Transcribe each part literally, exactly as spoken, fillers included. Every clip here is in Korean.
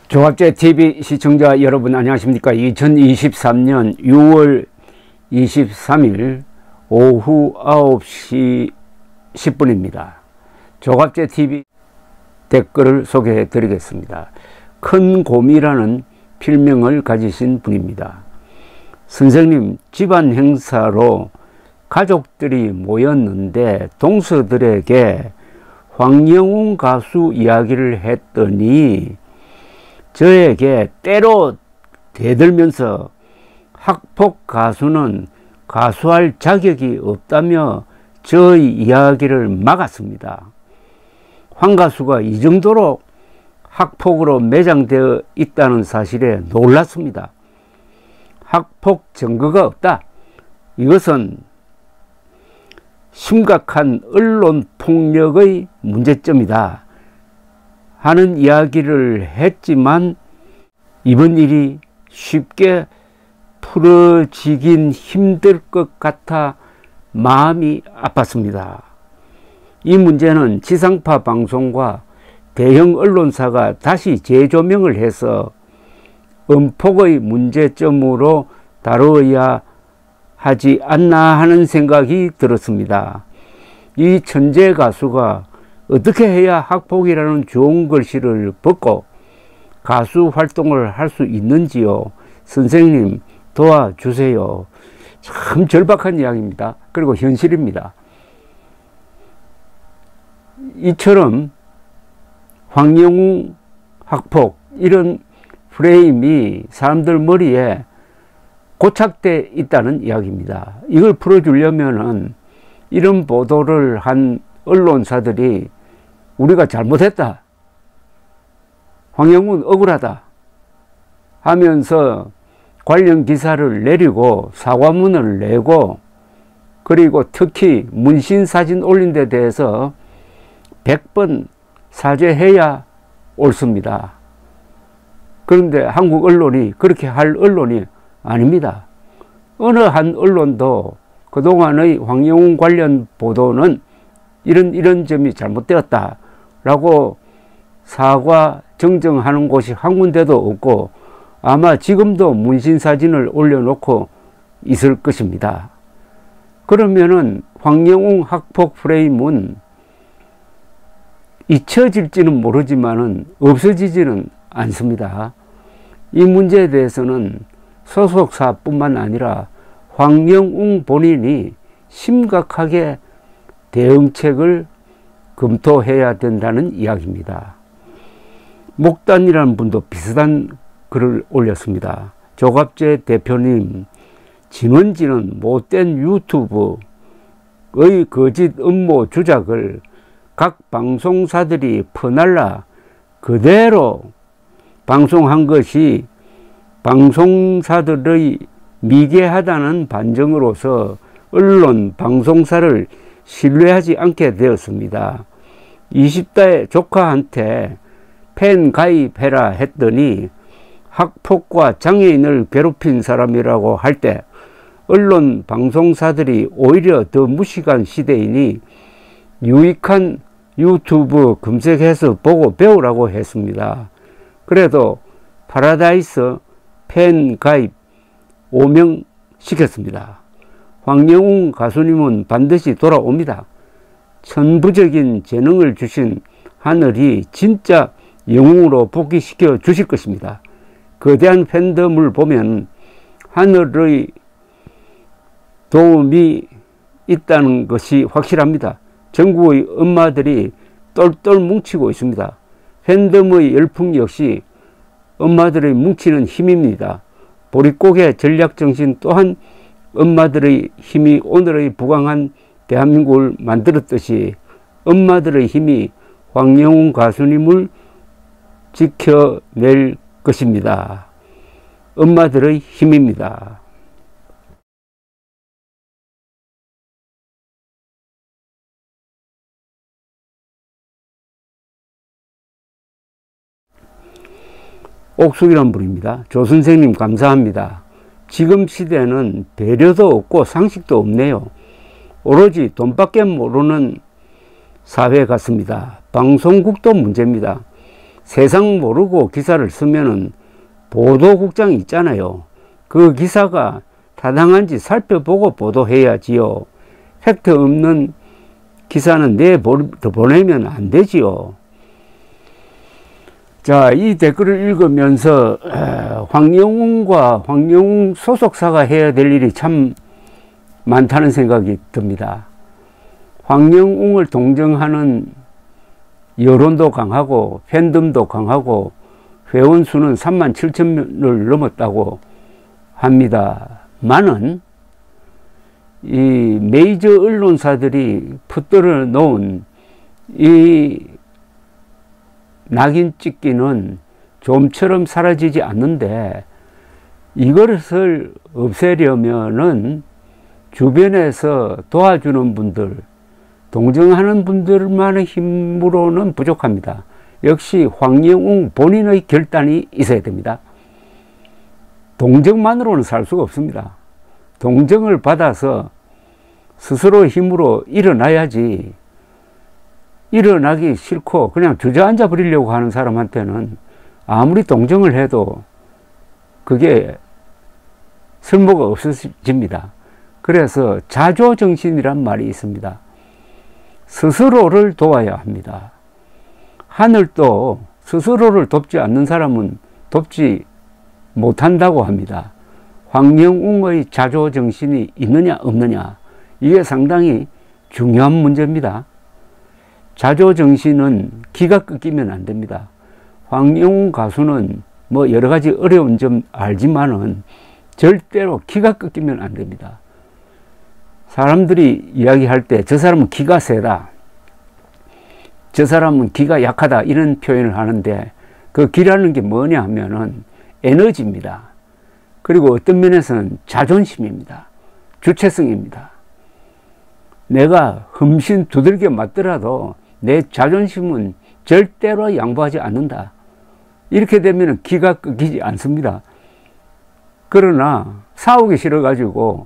조갑제티비 시청자 여러분 안녕하십니까. 이천이십삼 년 유월 이십삼일 오후 아홉 시 십 분입니다. 조갑제티비 댓글을 소개해 드리겠습니다. 큰곰이라는 필명을 가지신 분입니다. 선생님, 집안 행사로 가족들이 모였는데 동서들에게 황영웅 가수 이야기를 했더니 저에게 때로 대들면서 학폭 가수는 가수할 자격이 없다며 저의 이야기를 막았습니다. 황 가수가 이 정도로 학폭으로 매장되어 있다는 사실에 놀랐습니다. 학폭 증거가 없다. 이것은 심각한 언론 폭력의 문제점이다 하는 이야기를 했지만 이번 일이 쉽게 풀어지긴 힘들 것 같아 마음이 아팠습니다. 이 문제는 지상파 방송과 대형 언론사가 다시 재조명을 해서 음폭의 문제점으로 다루어야 하지 않나 하는 생각이 들었습니다. 이 천재 가수가 어떻게 해야 학폭이라는 좋은 글씨를 벗고 가수 활동을 할 수 있는지요? 선생님 도와주세요. 참 절박한 이야기입니다. 그리고 현실입니다. 이처럼 황영웅 학폭 이런 프레임이 사람들 머리에 고착되어 있다는 이야기입니다. 이걸 풀어주려면은 이런 보도를 한 언론사들이 우리가 잘못했다, 황영웅은 억울하다 하면서 관련 기사를 내리고 사과문을 내고, 그리고 특히 문신 사진 올린 데 대해서 백 번 사죄해야 옳습니다. 그런데 한국 언론이 그렇게 할 언론이 아닙니다. 어느 한 언론도 그동안의 황영웅 관련 보도는 이런 이런 점이 잘못되었다 라고 사과 정정하는 곳이 한 군데도 없고, 아마 지금도 문신 사진을 올려놓고 있을 것입니다. 그러면은 황영웅 학폭 프레임은 잊혀질지는 모르지만은 없어지지는 않습니다. 이 문제에 대해서는 소속사뿐만 아니라 황영웅 본인이 심각하게 대응책을 검토해야 된다는 이야기입니다. 목단이라는 분도 비슷한 글을 올렸습니다. 조갑제 대표님, 진원지는 못된 유튜브의 거짓 음모 주작을 각 방송사들이 퍼날라 그대로 방송한 것이 방송사들의 미개하다는 반증으로서 언론, 방송사를 신뢰하지 않게 되었습니다. 이십 대 조카한테 팬 가입해라 했더니 학폭과 장애인을 괴롭힌 사람이라고 할 때 언론, 방송사들이 오히려 더 무식한 시대이니 유익한 유튜브 검색해서 보고 배우라고 했습니다. 그래도 파라다이스 팬 가입 오명시켰습니다. 황영웅 가수님은 반드시 돌아옵니다. 천부적인 재능을 주신 하늘이 진짜 영웅으로 복귀시켜 주실 것입니다. 거대한 팬덤을 보면 하늘의 도움이 있다는 것이 확실합니다. 전국의 엄마들이 똘똘 뭉치고 있습니다. 팬덤의 열풍 역시 엄마들의 뭉치는 힘입니다. 보릿고개 전략정신 또한 엄마들의 힘이 오늘의 부강한 대한민국을 만들었듯이 엄마들의 힘이 황영웅 가수님을 지켜낼 것입니다. 엄마들의 힘입니다. 옥숙이란 분입니다. 조선생님 감사합니다. 지금 시대는 배려도 없고 상식도 없네요. 오로지 돈밖에 모르는 사회 같습니다. 방송국도 문제입니다. 세상 모르고 기사를 쓰면은 보도국장이 있잖아요. 그 기사가 타당한지 살펴보고 보도해야지요. 팩트 없는 기사는 내보내면 안 되지요. 자, 이 댓글을 읽으면서 황영웅과 황영웅 소속사가 해야 될 일이 참 많다는 생각이 듭니다. 황영웅을 동정하는 여론도 강하고 팬덤도 강하고 회원 수는 삼만 칠천을 넘었다고 합니다. 많은 이 메이저 언론사들이 붙들어 놓은 이 낙인 찍기는 좀처럼 사라지지 않는데, 이것을 없애려면은 주변에서 도와주는 분들, 동정하는 분들만의 힘으로는 부족합니다. 역시 황영웅 본인의 결단이 있어야 됩니다. 동정만으로는 살 수가 없습니다. 동정을 받아서 스스로의 힘으로 일어나야지, 일어나기 싫고 그냥 주저앉아 버리려고 하는 사람한테는 아무리 동정을 해도 그게 쓸모가 없어집니다. 그래서 자조정신이란 말이 있습니다. 스스로를 도와야 합니다. 하늘도 스스로를 돕지 않는 사람은 돕지 못한다고 합니다. 황영웅의 자조정신이 있느냐 없느냐, 이게 상당히 중요한 문제입니다. 자조정신은 기가 꺾이면 안 됩니다. 황영웅 가수는 뭐 여러 가지 어려운 점 알지만은 절대로 기가 꺾이면 안 됩니다. 사람들이 이야기할 때 저 사람은 기가 세다, 저 사람은 기가 약하다, 이런 표현을 하는데 그 기라는 게 뭐냐 하면은 에너지입니다. 그리고 어떤 면에서는 자존심입니다. 주체성입니다. 내가 흠씬 두들겨 맞더라도 내 자존심은 절대로 양보하지 않는다. 이렇게 되면 기가 꺾이지 않습니다. 그러나 싸우기 싫어가지고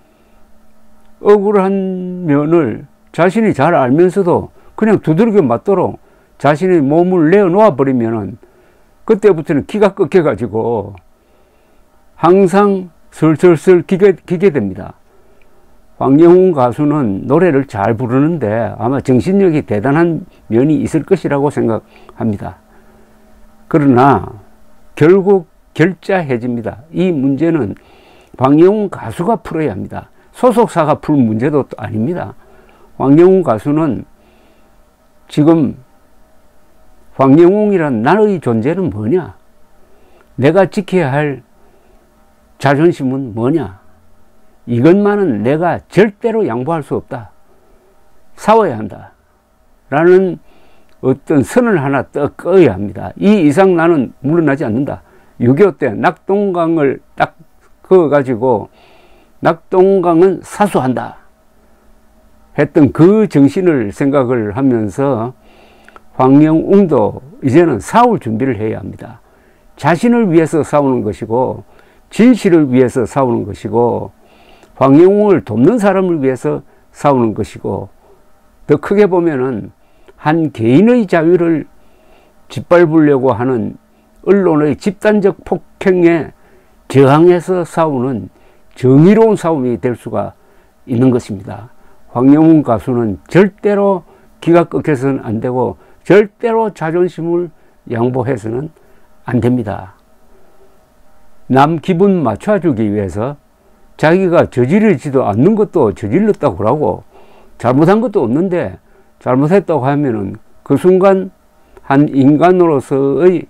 억울한 면을 자신이 잘 알면서도 그냥 두들겨 맞도록 자신의 몸을 내어놓아 버리면은 그때부터는 기가 꺾여가지고 항상 슬슬슬 기게, 기게 됩니다. 황영웅 가수는 노래를 잘 부르는데 아마 정신력이 대단한 면이 있을 것이라고 생각합니다. 그러나 결국 결자해집니다. 이 문제는 황영웅 가수가 풀어야 합니다. 소속사가 풀 문제도 또 아닙니다. 황영웅 가수는 지금 황영웅이란 나의 존재는 뭐냐? 내가 지켜야 할 자존심은 뭐냐? 이것만은 내가 절대로 양보할 수 없다. 싸워야 한다. 라는 어떤 선을 하나 떡 꺼야 합니다. 이 이상 나는 물러나지 않는다. 육이오 때 낙동강을 딱 그어가지고 낙동강은 사수한다 했던 그 정신을 생각을 하면서 황영웅도 이제는 싸울 준비를 해야 합니다. 자신을 위해서 싸우는 것이고 진실을 위해서 싸우는 것이고 황영웅을 돕는 사람을 위해서 싸우는 것이고, 더 크게 보면은 한 개인의 자유를 짓밟으려고 하는 언론의 집단적 폭행에 저항해서 싸우는 정의로운 싸움이 될 수가 있는 것입니다. 황영웅 가수는 절대로 기가 꺾여서는 안 되고 절대로 자존심을 양보해서는 안 됩니다. 남 기분 맞춰주기 위해서 자기가 저지르지도 않는 것도 저질렀다고 그러고 잘못한 것도 없는데 잘못했다고 하면은 그 순간 한 인간으로서의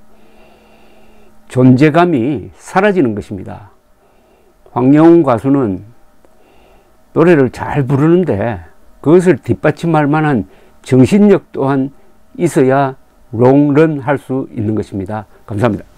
존재감이 사라지는 것입니다. 황영웅 가수는 노래를 잘 부르는데 그것을 뒷받침할 만한 정신력 또한 있어야 롱런 할 수 있는 것입니다. 감사합니다.